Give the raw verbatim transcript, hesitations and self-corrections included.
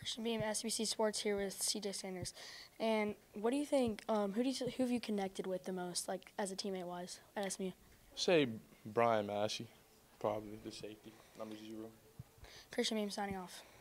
Christian Beam, S B C Sports here with C J Sanders. And what do you think? Um, who do you, who have you connected with the most, like as a teammate wise at S M U? Say Brian Massey, probably the safety, number zero. Christian Beam signing off.